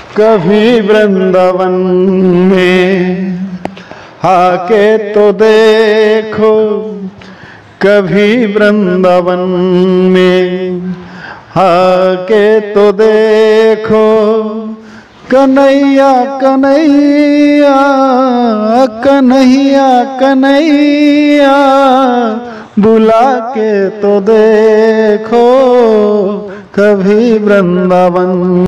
कभी वृंदावन में आके तो देखो, कभी वृंदावन में आके तो देखो, कन्हैया कन्हैया कन्हैया कन्हैया बुला के तो देखो, कभी वृंदावन।